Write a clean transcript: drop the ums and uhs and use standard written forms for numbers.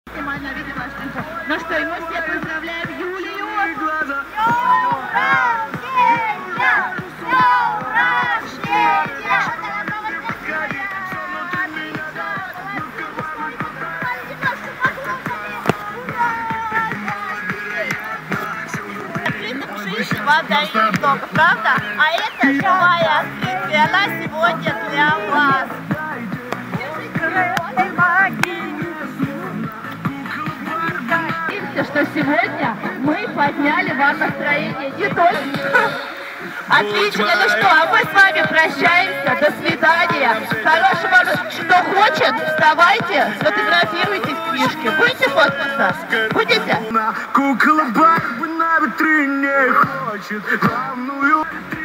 Максимально видела, что... Ну что, и мы все поздравляем Юлию! Вода и немного, правда? А это живая открытка, и она сегодня для вас. Надеемся, что сегодня мы подняли вам настроение не только... Отлично, ну что, а мы с вами прощаемся, до свидания. Хорошего, кто хочет, вставайте, сфотографируйтесь в книжке. Будете фоткаться? Будете? Кукла Барби на витрине хочет главную.